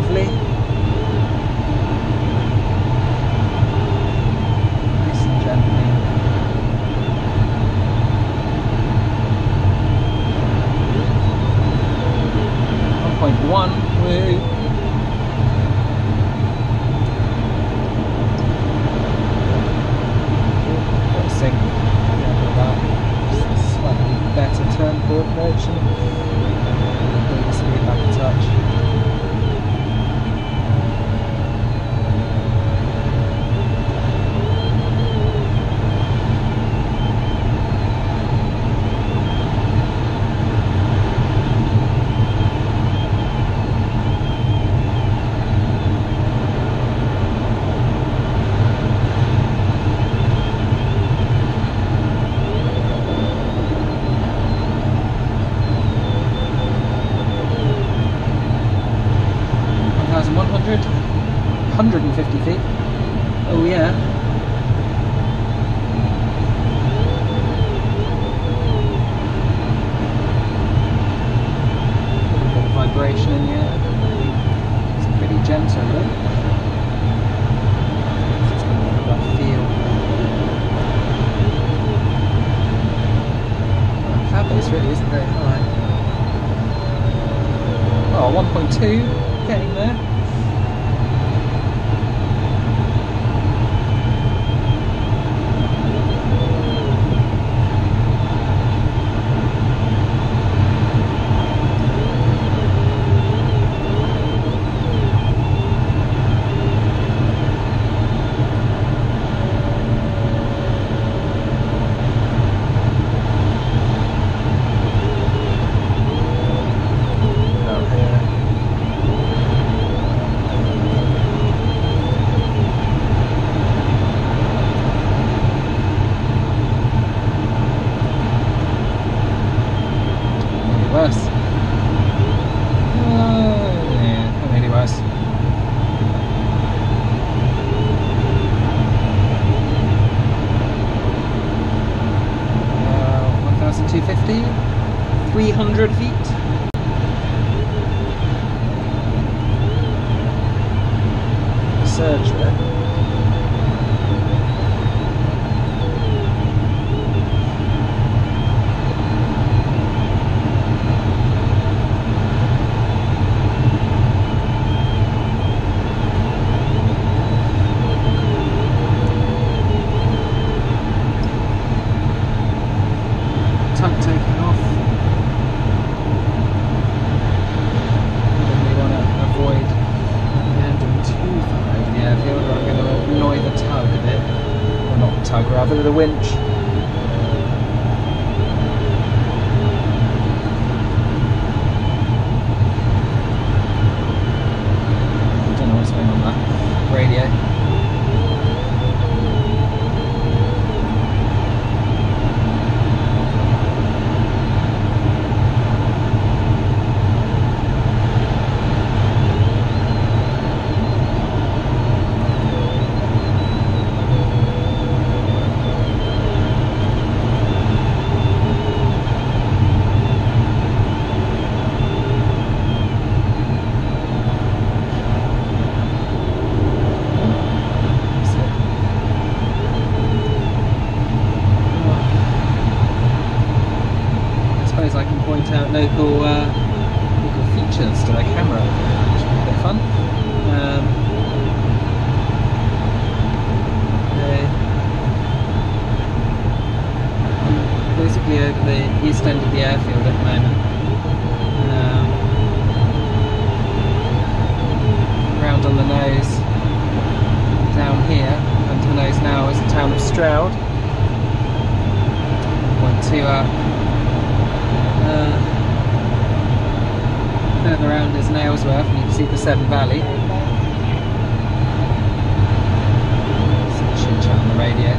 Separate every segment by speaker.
Speaker 1: lovely. Nice and gently. 1.1. Woo. Slightly better turn coordination. Bring the speed back a touch. Feet. Oh yeah. A bit of vibration in the air. It's pretty gentle though. It's got a bit of that feel. Fabulous really, isn't very high. Oh, 1.2, getting there. Worse. Yeah, not really worse. Uh, 1,250, 300 feet. Surge there. Taking off. Really want to avoid landing too far over the airfield, or I'm going to annoy the tug a bit. Well, not the tug, rather the winch. I don't know what's going on that radio. I can point out local features to the camera, which will be a bit fun. I'm basically over the east end of the airfield at the moment. Round on the nose, down here, under the nose now is the town of Stroud. Point 2 up. Further around is Nailsworth, and you can see the Severn Valley. Some chit chat on the radio.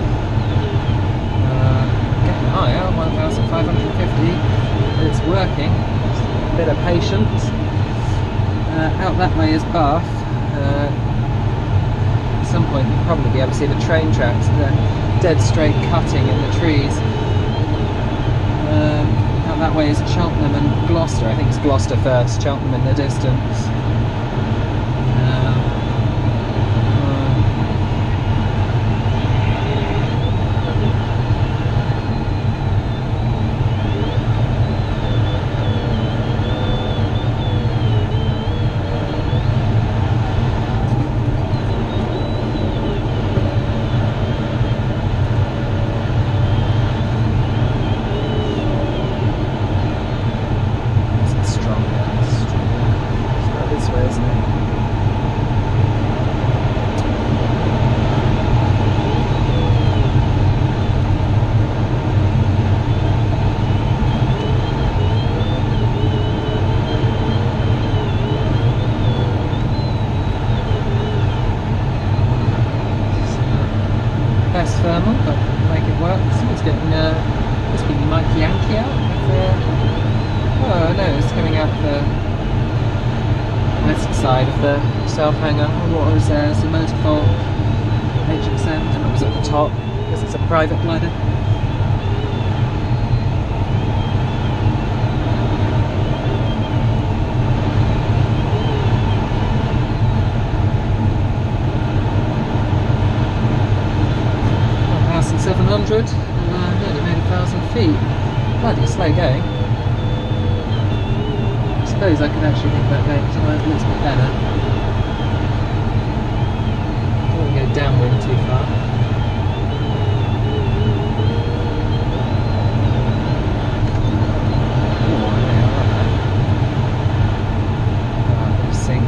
Speaker 1: Getting higher, 1,550. It's working. Just a bit of patience. Out that way is Bath. At some point you'll probably be able to see the train tracks. They're dead straight cutting in the trees. Out that way is Cheltenham and Gloucester. I think it's Gloucester first, Cheltenham in the distance. the self-hanger. What was there? It's a Motorful HXM, and it was at the top because it's a private glider. And 700, nearly made 1,000 feet. Bloody slow going. I suppose I could actually think about going somewhere a little bit better. Don't want to go downwind too far. Oh, yeah, I love that. Oh, I'm going to sing.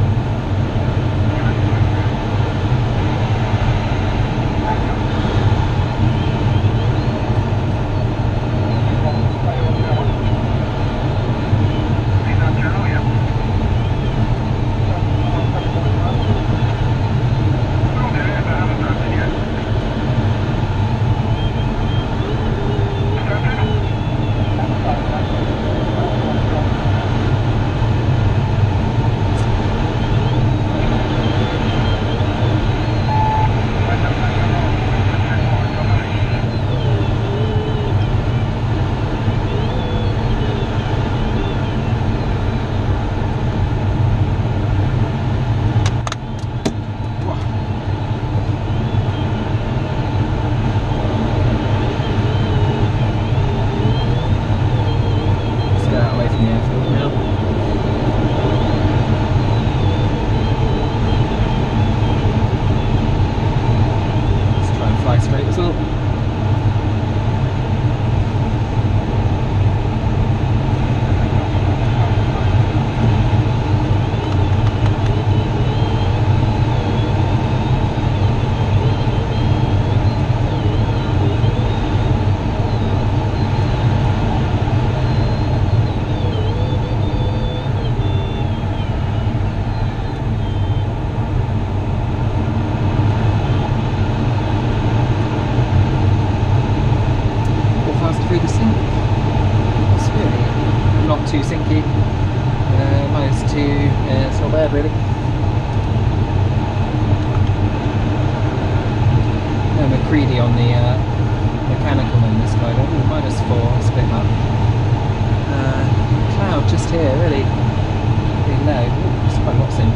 Speaker 1: Too sinky, minus 2, yeah, it's not bad really. No McCready on the mechanical in this glider. Ooh, minus 4, it's a bit up. Cloud just here, really low. Ooh, it's quite lots in.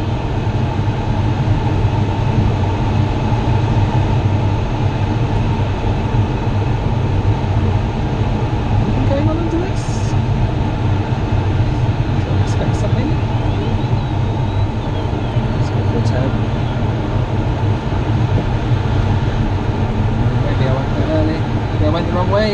Speaker 1: Anything going on under this? Something. Let's go for a turn. Maybe I went a bit early. Maybe I went the wrong way.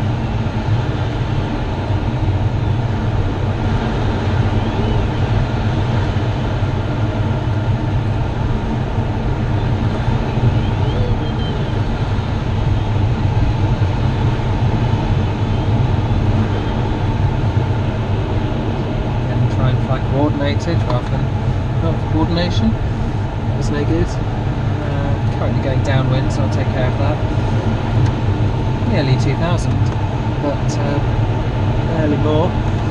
Speaker 1: Coordinated rather than not coordination. That was no good. Currently going downwind, so I'll take care of that. Nearly 2,000, but barely more.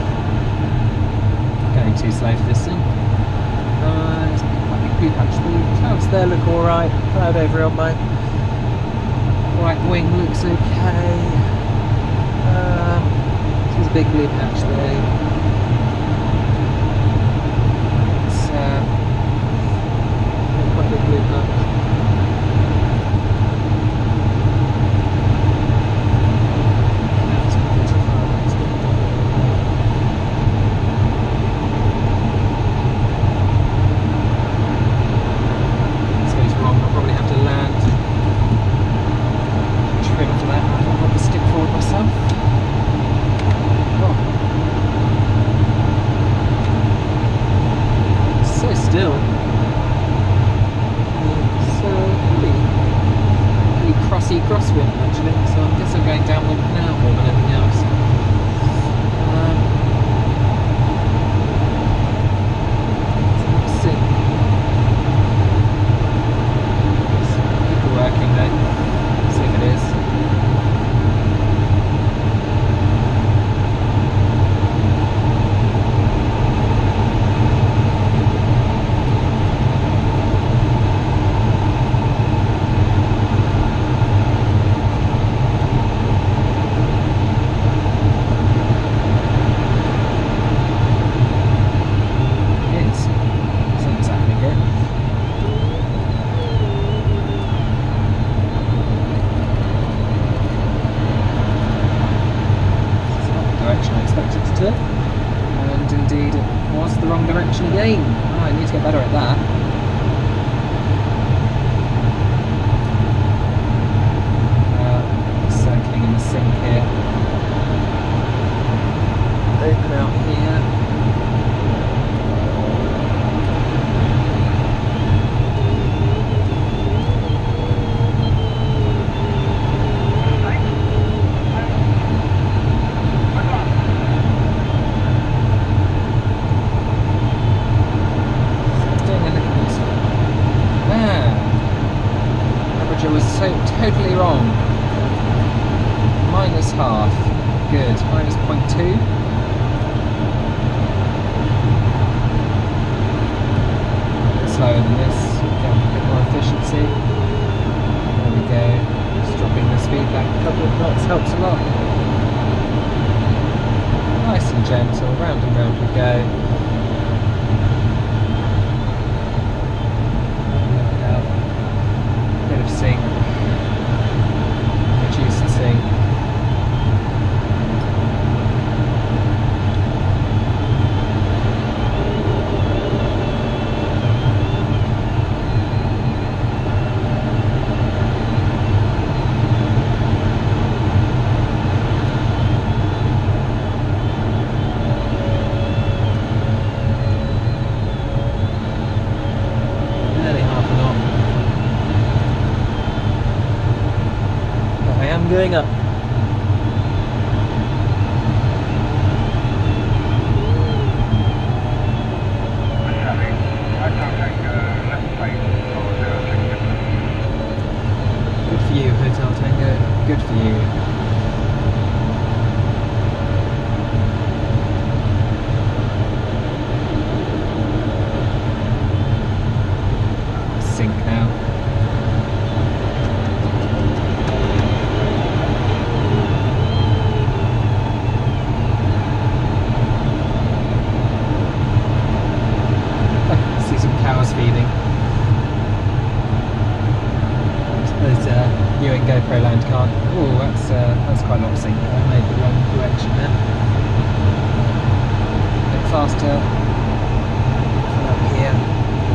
Speaker 1: Going too slow for this thing. It's quite a big patch. The clouds there look alright. Cloud over on my right wing looks okay. There's a big blue patch there. Quite a big blue patch. This goes wrong, I'll probably have to land trim to that. I'll probably stick forward myself. Oh. So still. Crossy crosswind actually, so I guess I'm going downwind now more than anything else. Let's see. People working though. Let's see if it is. totally wrong. Minus half. Good. Minus 0.2. Slower than this, get a bit more efficiency. There we go. Just dropping the speed back a couple of knots helps a lot. Nice and gentle, round and round we go. Bit of sink. Reduce the sink. Going up. Good for you, Hotel Tango. Good for you. Sink now. Feeding. New and GoPro land can't. Oh, that's quite a lot of sync. I made the wrong direction there. A bit faster. Up here.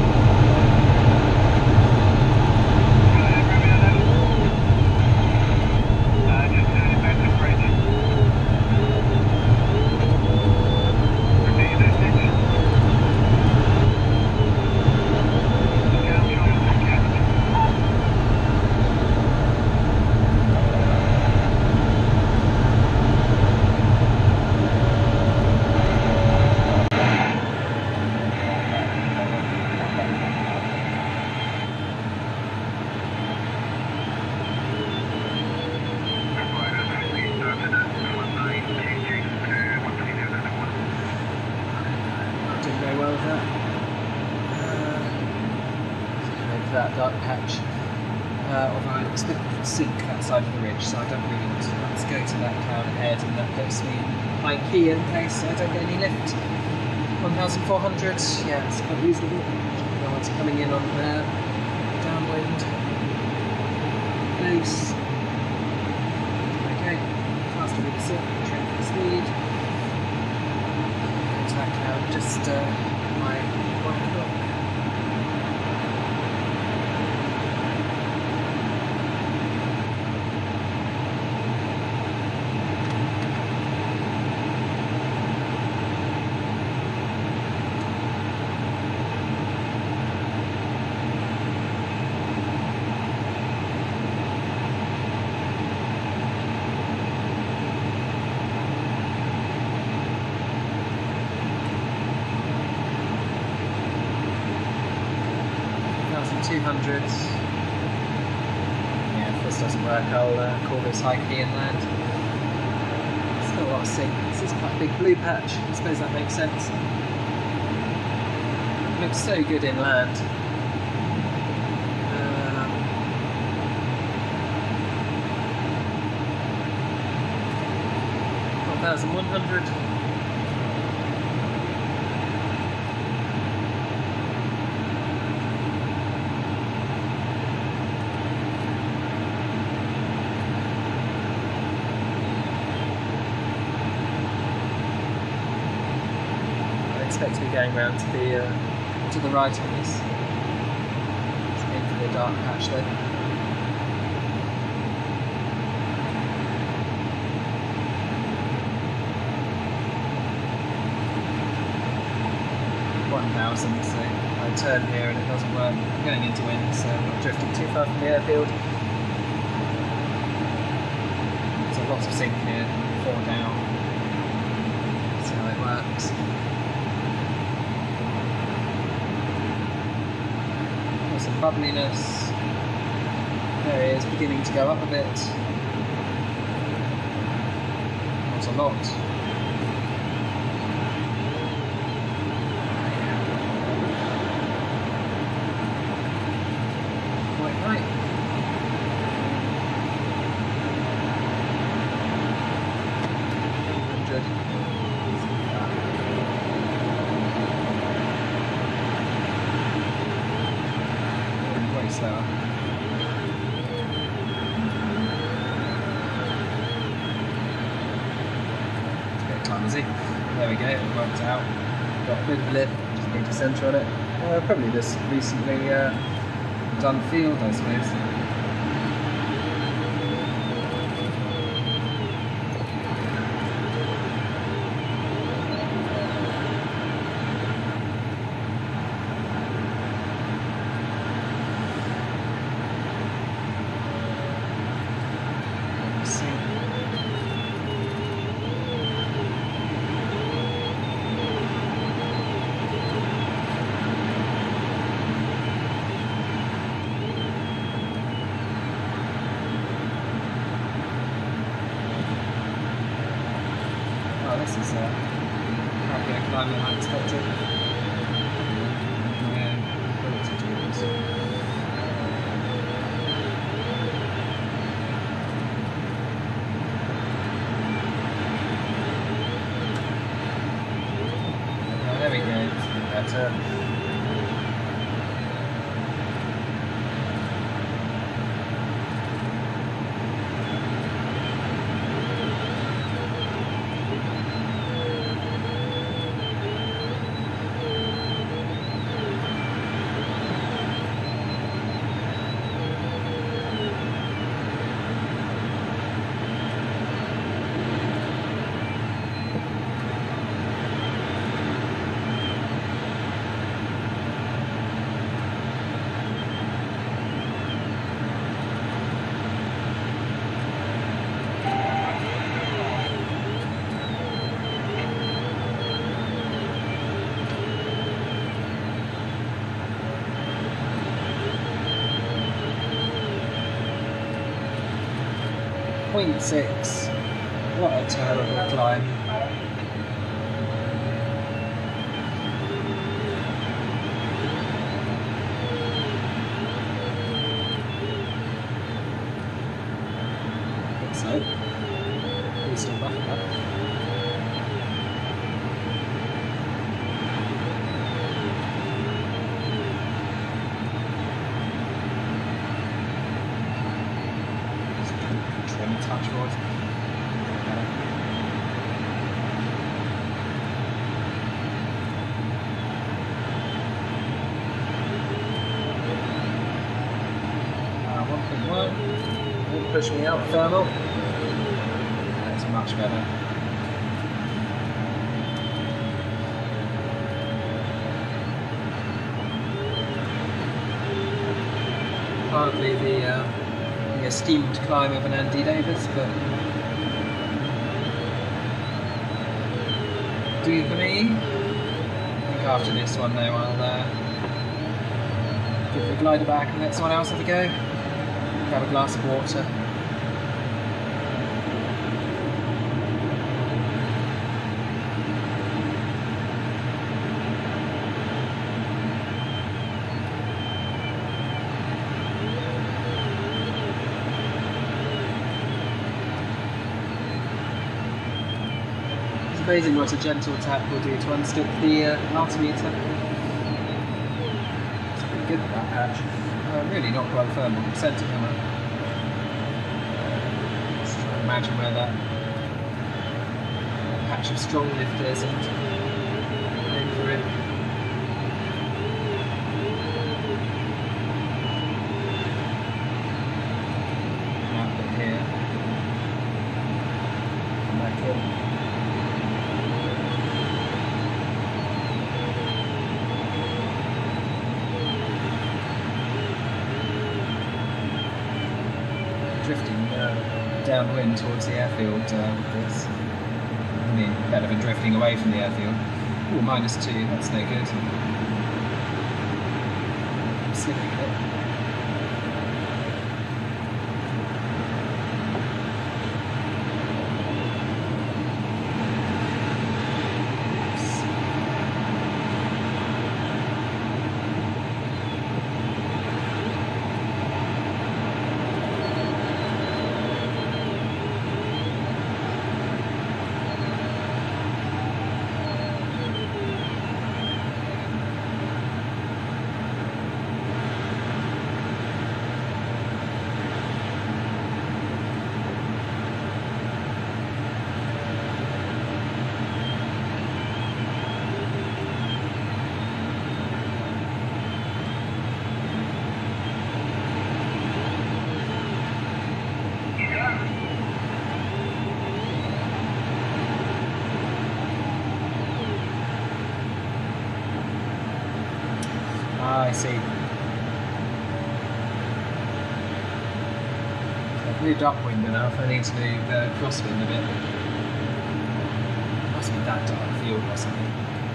Speaker 1: That dark patch, although it's a bit sink that side of the ridge, so I don't really want to. Let's go to that cloud ahead, and that puts me high key in case I don't get any lift. 1,400, yeah, it's quite reasonable. No one's coming in on there. Downwind. Loose. Okay, faster with the sit, train for the speed. Go to that cloud, just my 1 o'clock. Yeah, if this doesn't work, I'll call this high key and land. Still a lot of sync. This is quite a big blue patch. I suppose that makes sense. It looks so good in land. 1,100. Expect to be going round to the right on this. Just aim for the dark patch there. .1,000, so I turn here and it doesn't work. I'm going into wind, so I'm not drifting too far from the airfield. There's a lot of sink here, 4 down. See how it works. Some bubbliness, There he is, beginning to go up a bit. Not a lot. Quite right. Way slower. Clumsy. There we go, it worked out. Got a bit of a lip, just need to centre on it. Probably just recently done field, I suppose. This is probably a climb than I expected. There we go, it's better. .6. What a terrible climb. So, he's still back up. Touch boys. Won't push me out, thermal. That's much better. Hardly the esteemed climb of an Andy Davis, but do for me. I think after this one though I'll give the glider back and let someone else have a go. Grab a glass of water. Amazing what a gentle tap will do to unstick the altimeter. It's pretty good for that patch. Really not quite firm on the centre camera. Let's try and imagine where that patch of strong lift is and aim for it. Out a bit here. Come back in. Drifting downwind towards the airfield with this. I mean, better than drifting away from the airfield. Ooh, -2, that's no good. I'm slipping a bit. I've moved upwind enough, I need to move crosswind a bit. Must be that dark field or something.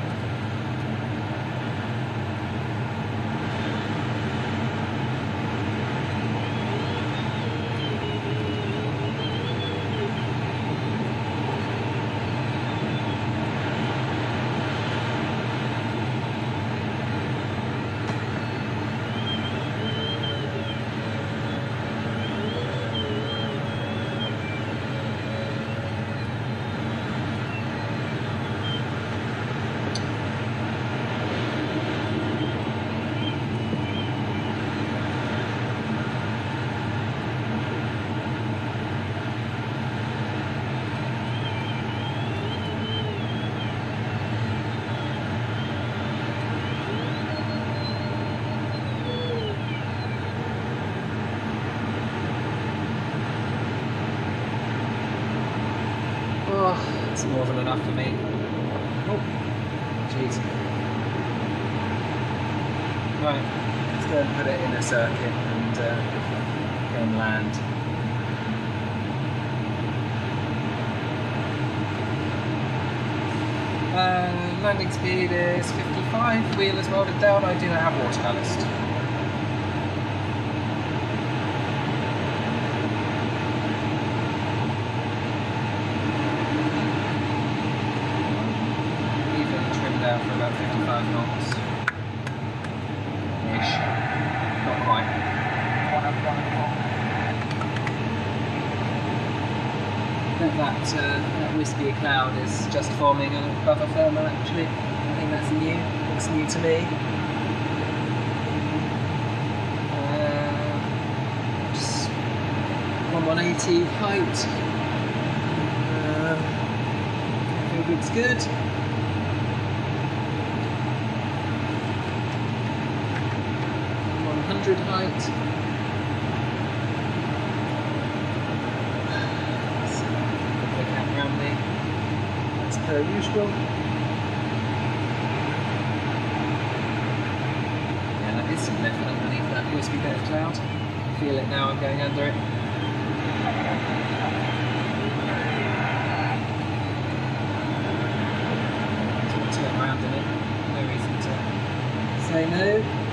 Speaker 1: That's more than enough for me. Oh, jeez. Right, let's go and put it in a circuit and go and land. Landing speed is 55, wheel is welded down, I do not have water ballast. Down for about 55 knots ish, not quite. That wispy cloud is just forming above a thermal actually. I think that's new, looks new to me. Just 180 height. Everything looks good. 100 height. So, look out around me, as per usual. Yeah, that is some lift underneath that wispy bit of cloud. Feel it now, I'm going under it. So I'll turn around in it, no reason to say no.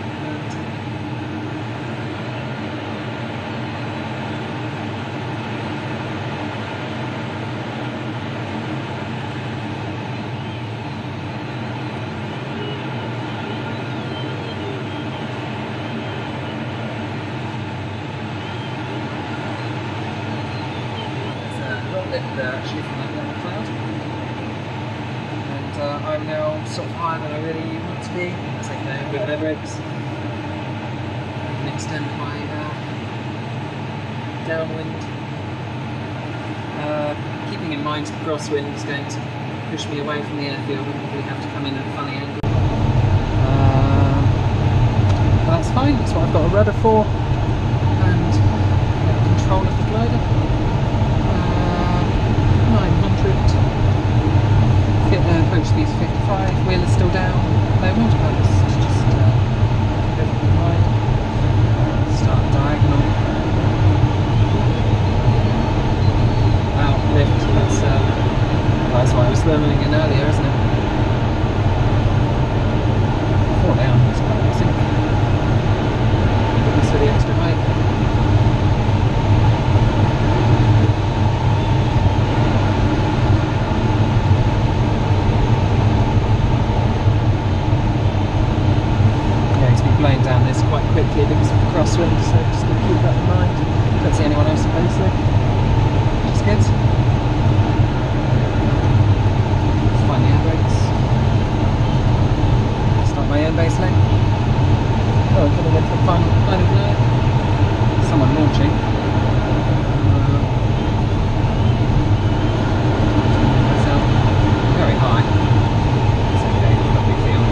Speaker 1: Actually from that little cloud, and I'm now sort of higher than I really want to be. As I know, with air brakes, I can extend my downwind. Keeping in mind the crosswind is going to push me away from the airfield, and probably have to come in at a funny angle. But that's fine. That's what I've got a rudder for, and control of the glider. 900, approach speed 55, wheel is still down, no water ballast, just go from the wide, start diagonal. Wow, lift, that's why I was thermaling in earlier, isn't it? 4 down, that's quite amazing. Goodness for the extra height. Blowing down this quite quickly because of the crosswind, so just going to keep that in mind. Don't see anyone else supposed to, which is good. Find the air brakes. Start my air base lane. Oh, I'm coming into the final kind of there. Someone launching. Myself very high. It's okay, not a big deal.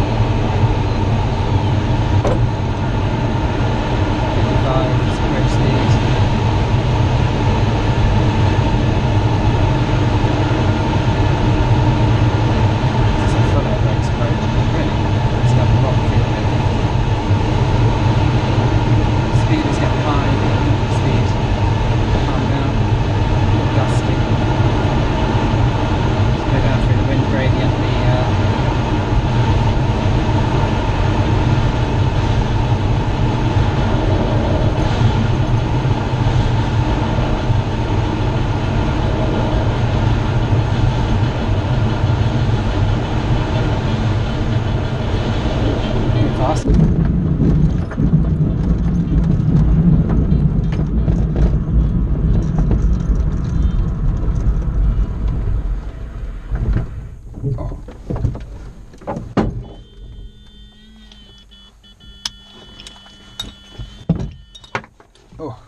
Speaker 1: 55 approach speed. This is a full air brakes approach, really. It's got a lot of feel. Speed is getting high, speed. Oh.